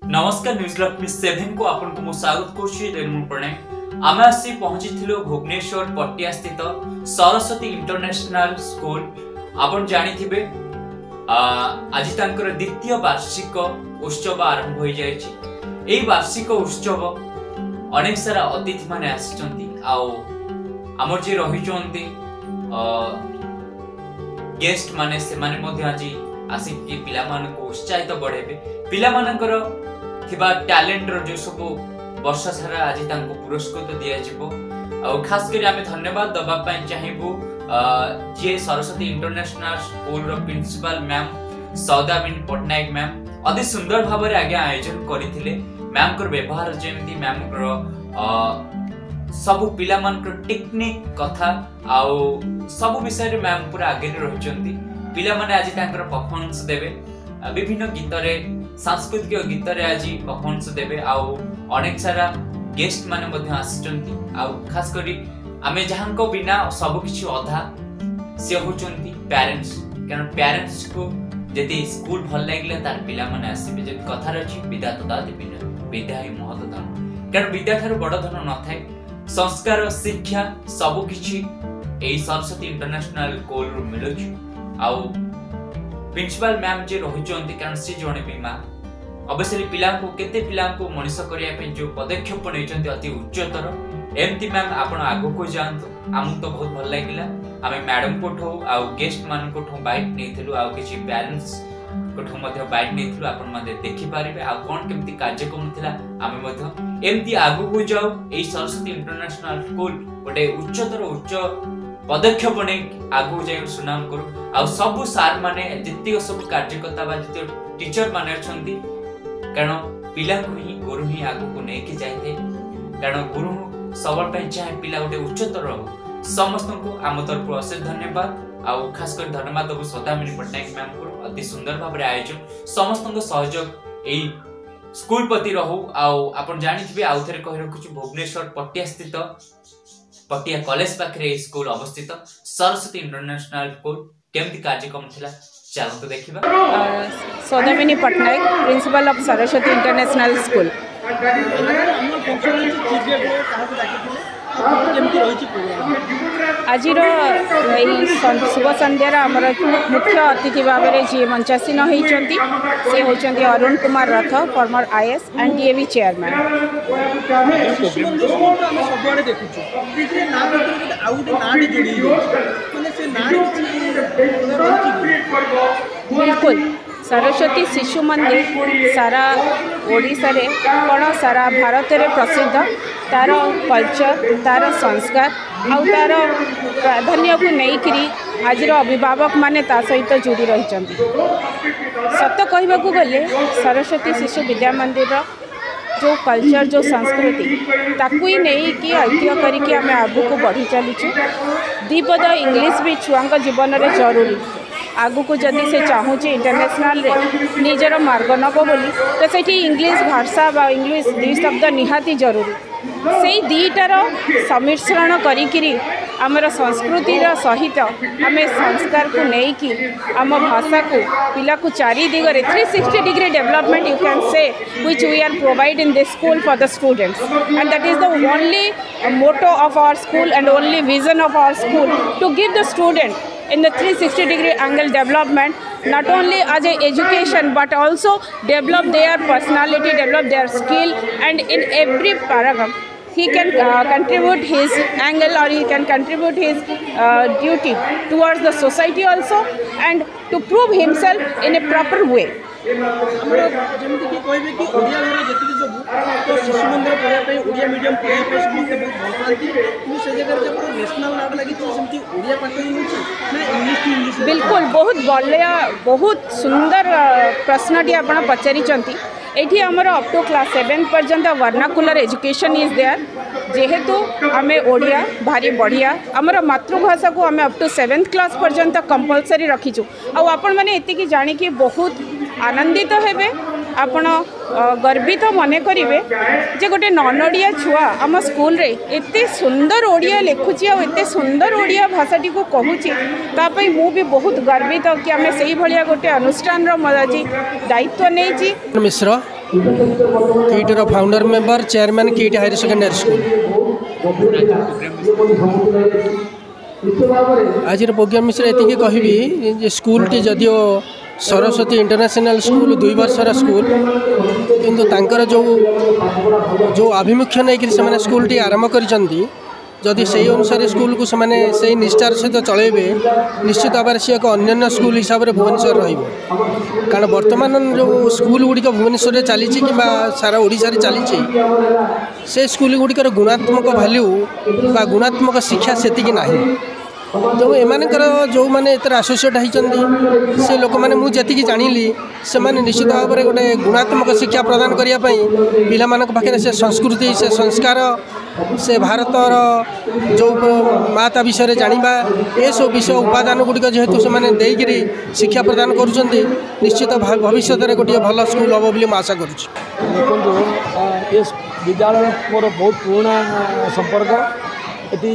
नमस्कार न्यूज लक्ष्मी 7 को आपन को स्वागत करछि रेणु प्रणय। आमे आसी पहुंचीथिलो भुवनेश्वर पटिया स्थित सरस्वती इंटरनेशनल स्कूल। आपन जानिथिबे आज तांकर द्वितीय वार्षिक उत्सव आरंभ हो जायछि। एई वार्षिक उत्सव अनेक सारा अतिथि माने आसिचंती आउ हमर जे रहिचंती गेस्ट माने से माने मध्ये आज आसिक पिला मान को उत्साहित बढ़ेबे। पिला मानकर थिबा टैलेंट रो जो सब वर्ष सारा आज तांको पुरस्कृत दिया जिवो। और खास करी आमे धन्यवाद दबा पई चाहिबो जे सरस्वती इंटरनेशनल स्कूल रो principal ma'am Soudamini Patnaik ma'am अति सुंदर भाव रे आगे आयोजन करिथिले। मैम कर व्यवहार जेमती मैम कर सब पिला मान कर टेक्निक कथा आउ सब विषय रे मैम पूरा आगे रहिचंती। पिला माने आज तांकर परफॉर्मेंस देबे विभिन्न गीत रे सांस्कृतिक गीत रे आज परफॉर्मेंस देबे आउ अनेक सारा गेस्ट माने मध्ये आसिचंती। आउ खास करी आमे जहां को बिना सब किछि अधा से होचंती पेरेंट्स। कारण पेरेंट्स को जति स्कूल भल लागले तार पिला माने आसीबे। जे कथा रछि विद्यादाता देबिन विद्या ही महत धन। कारण विद्या थार बड़ धन न थाए। संस्कार शिक्षा सब किछि एई सरस्वती इंटरनेशनल स्कूल रो मिलुछि। आउ प्रिंसिपल मैम जे रहिचंती कारण से जणे बीमा अवश्य पिला को केते पिला को मनीष करिया पे जो पदक्षेप नैचंती अति उच्चतर। एमती मैम आपण आगो को जानतो हमु तो बहुत भल लागिला। आमे मैडम कोठो आ गेस्ट मान कोठो बाइट नेथिलु आ किछि पेरेंट्स कोठो मध्ये बाइट नेथिलु। आपण मध्ये देखि पारिबे आ कोन केमती कार्यक्रम थिला। आमे मध्ये एमती आगो को जाऊ एई सरस्वती इंटरनेशनल स्कूल गोटे उच्चतर उच्च पदक्षेप ने आगो जाय सुनाम करू। आ सब सार माने जति सब कार्यकर्ता बा जति टीचर माने अछंती कारण पिला को ही गुरु ही आगो को नै कि जायते। कारण गुरु सबल पे चाहे पिला गोटे उच्चतर रहो। समस्त को आम तरफ अशेष धन्यवाद। आ खास कर धन्यवाद दबु सौदामिनी पटनायक मैम को अति सुंदर भाव रे आयोजन समस्त को सहयोग एई स्कूल प्रति रहू। आ आपण जानिथिबे आउथरे कहि रखुछु भुवनेश्वर पटिया स्थित पटिया कॉलेज पाखरे स्कूल अवस्थित सरस्वती इंटरनेशनल स्कूल केमती कार्यक्रम थिला चलो तो देखिबा। Soudamini Patnaik principal of Saraswati international school. आज शुभ संध्यार आमर मुख्य अतिथि भाव में जी मंचासीन होती से होती Arun Kumar Rath former IAS and DAV chairman. बिल्कुल सरस्वती शिशु मंदिर सारा ओडिशा रे कौन सारा भारत रे प्रसिद्ध। तार कल्चर तार संस्कार आउ तार प्राधान्य को लेकिरी आज अभिभावक माने ता सहित जोड़ी रही। सत कहबा को गले सरस्वती शिशु विद्या मंदिर जो कल्चर जो संस्कृति ताकू ही नहीं कि ऐतिह्य करके आम आगू को बढ़ी चलीचु। दीपद इंग्लिश भी छुआ जीवन में जरूरी। आगू को जदि से चाहूँचे इंटरनेशनल रे निजर मार्ग नब बोली तो सेठी इंग्लिश भाषा बा इंग्लिश दी शब्द निहाती जरूरी। से दीटार सम्मिश्रण करी आमर संस्कृति सहित आम संस्कार को लेकिन आम भाषा को पिला को चारि दिगरे 360 degree development you can say which we are provide in this school for the students and that is the only motto of our school and only vision of our school to give the student in the 360 degree angle development, not only as a education but also develop their personality, develop their skill, and in every paragraph he can contribute his angle or he can contribute his duty towards the society also and to prove himself in a proper way. जमती कि कहबे कि ओडिया घरे जति सब तो शिशु मंदिर पढ़ा पे ओडिया मीडियम पढ़ा पे समस्त बहुत भल पाती कि से जगह जब नेशनल लाड लगी तो समती ओडिया पाठ ही होची ना इंग्लिश बिल्कुल बहुत बढ़िया बहुत सुंदर प्रश्नटी आपण पचारि चंती। एठी हमर अप टू क्लास 7 पर्यंत वर्नाकुलर एजुकेशन इज देयर। जेहेतु आमे ओडिया भारी बढ़िया हमर मातृभाषा को आमे अप टू 7th क्लास पर्यंत कंपलसरी रखीचु। आ आपण माने एति कि जानि कि बहुत आनंदित हेबे आपण गर्वित मन करेंगे जे गोटे नन ओडिया छुआ आम स्कूल रे एते सुंदर ओडिया लिखुची और एते सुंदर ओडिया भाषाटी को कहूची तापई मु भी बहुत गर्वित कि आम से भाया गोटे अनुष्ठान आज दायित्व नहीं। मिश्र कीटर founder member chairman KIIT higher secondary school. आज प्रोग्राम मिश्र ये कहबी स्कूल टी जदियो सरस्वती इंटरनेशनल स्कूल 2 वर्षर स्कूल किंतु तांकर जो आभिमुख्य नहीं से स्कूल टी आरंभ करिसंती जदि से अनुसार स्कूल को से निष्ठार सहित चलेबे निश्चित भाव से एक अन्य स्कूल हिसाब से भुवनेश्वर रही कारण वर्तमान जो स्कूल गुड़िक भुवनेश्वर चली कि सारा ओडिशा रे चली से स्कूल गुड़िकर गुणात्मक भैल्यू बा गुणात्मक शिक्षा सेतिकी नाही जो एमानकर जो मैंने एतर आसोसिएट होती से लोक मैंने मुझे जानिली से मैंने निश्चित भाव में गोटे गुणात्मक शिक्षा प्रदान करने पिला पाखे से संस्कृति से संस्कार से भारतर जो माता विषय जाना ये सब विषय उपादान गुड़िक जेहेतु से शिक्षा प्रदान कर निश्चित भविष्य में गोटे भल स्कूल हम बोली आशा कर विद्यालय मोर बहुत पुराना संपर्क ये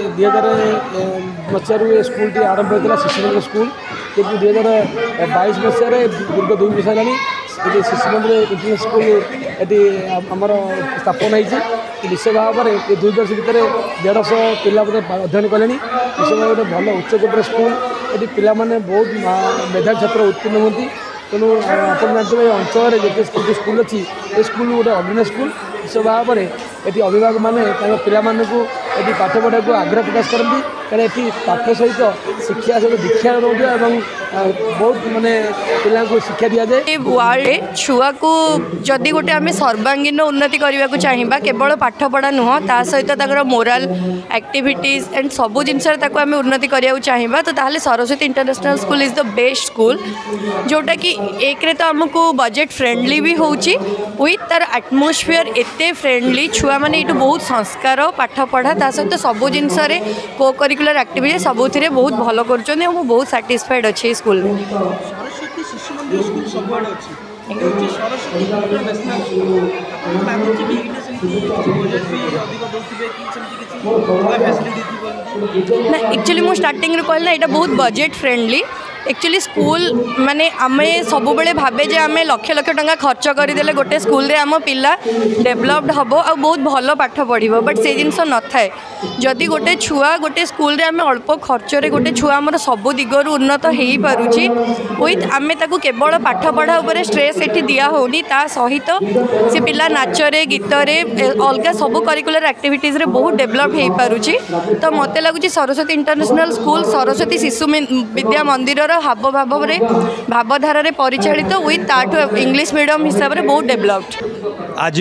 2000 मसीह स्कूल टी आरंभ होता शिशु मंदिर स्कूल कितु 2022 मसीह दीर्घ 2 वर्ष है शिशु मंदिर इंटरनेशनल स्कूल ये आमर स्थापन होती निश्चय भाव में ये 2 वर्ष भितर 150 पिला अध्ययन कले निश्चय भाव गोटे भल उच्चकोटर स्कूल ये पिला बहुत मेधावी छात्र उत्तीर्ण होती तेणु आप जानते हैं अंचल जिते स्कूल अच्छी ये स्कूल गोटे अग्रणी स्कूल निश्चय भाव में ये अभिभावक मैंने पिला पाठ पढ़ा को आग्रह प्रकाश करती कारण ये पाठ सहित शिक्षा सहित दीक्षा रोजा बहुत मानने पिला शिक्षा दि जाए वर्ल्ड छुआ को जदि गोटे आम सर्वांगीन उन्नति करने को चाहिए केवल पाठ पढ़ा नुह ता सहित मोराल एक्टिविटीज एंड सबू जिनस आम उन्नति करने चाहिए तो ताहले Saraswati international school is the best school जोटा कि एक रे तो आमको बजेट फ्रेंडली भी होची विथ तार एटमोस्फियर एते फ्रेंडली छुआ मैंने ये बहुत संस्कार पाठ पढ़ा ता सहित सबू जिनस को करिकुलर एक्टिविटी सबुथिरे बहुत भल कर बहुत सैटिस्फाइड अच्छे स्कूल में। सरस्वती शिशु मंदिर स्कूल सबआड़े अच्छी सरस्वती इंटरनेशनल स्कूल लाଗୁଛି कि इने सेमती बजेट भी अधिक दउथिबे कि सेमती किछि फैसिलिटी थी ना एक्चुअली मु स्टार्टिंग रे कहल ना एटा बहुत बजेट फ्रेंडली एक्चुअली स्कूल माने आमे सब बेले भाबे जे आमे लक्ष लक्ष टंका खर्च करदेले गोटे स्कूल रे आम पिला डेभलप्ड हम आ बहुत भल पाठ पढ़ो बट से जिनस न थाए जदि गोटे छुआ गोटे स्कूल रे आमे अल्प खर्च रे गोटे छुआ आमर सब दिगरु उन्नत हो पारुछि विथ आमे ताकू केवल पाठ पढ़ा उपरे स्ट्रेस एठी दिया होनी ता सहित से पिला नाच रे गीत रे अलग सब करिकुलर एक्टिविटीज रे बहुत डेभलप हो पारुछि तो मते लागुछि सरस्वती इंटरनेशनल स्कूल सरस्वती शिशु विद्या मंदिर हाव भाव भावधारा परिचालित विथ ताठू इंग्लिश मीडियम हिसाब से बहुत डेभलप्ड। आज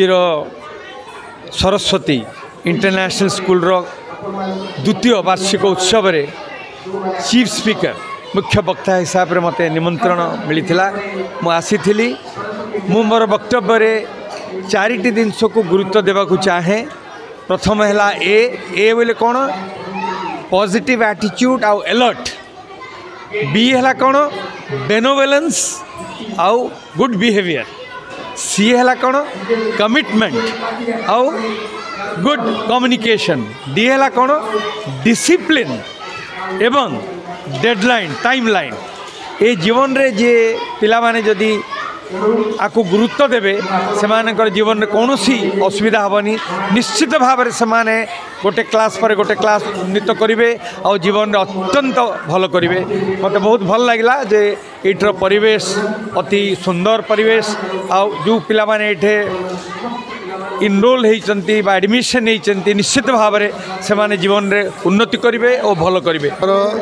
सरस्वती इंटरनेशनल स्कूल द्वितीय वार्षिक उत्सव रे चीफ स्पीकर मुख्य वक्ता हिसाब से मत निमंत्रण मिलता मुझी मोर वक्तव्य 4टी जिनस को गुरुत्व देवाक चाहे। प्रथम है ए बोले कौन पॉजिटिव एटीट्यूड आउ अलर्ट बी है कौन बेनोवेलेंस आउ गुड बिहेवियर सी है कौन कमिटमेंट आउ गुड कम्युनिकेशन डी है कौन डिसिप्लिन एवं डेडलाइन टाइमलाइन ये जीवन रे जे पिला माने जदि आपको गुरुत्व देवे से जीवन में कौन असुविधा हेनी निश्चित भाव में से गोटे क्लास पर गोटे क्लास उन्नीत करेंगे और जीवन में अत्यंत भल करेंगे। मत बहुत भल लगे जे ये परिवेश अति सुंदर परिवेश आउ जो पिला माने ये इनरोल होती एडमिशन होती निश्चित भाव में से जीवन में उन्नति करेंगे और भल करेंगे।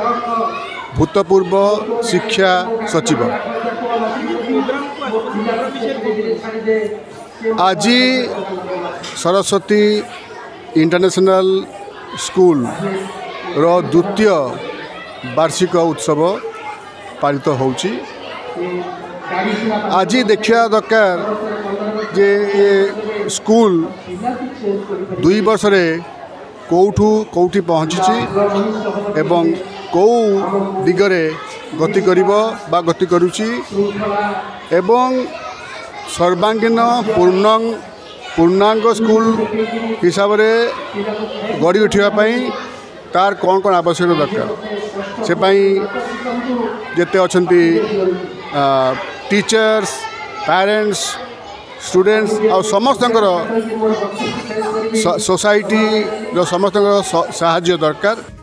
भूतपूर्व शिक्षा सचिव आज सरस्वती इंटरनेशनल स्कूल रो द्वितीय वार्षिक उत्सव पालित होउची। आज देखा दरकार जे ये स्कूल 2 वर्ष रे कौठी पहुँची एवं कौ दिगरे गति करिबो बा गति करुची एवं सर्वांगीन पूर्णांग स्कूल हिसाब से गढ़ी उठापी तार कौन कौन आवश्यक दरकार से जिते अच्छा टीचर्स पेरेंट्स स्टूडेंट्स और समस्त सोसाइटी समस्त साहाय्य दरकार।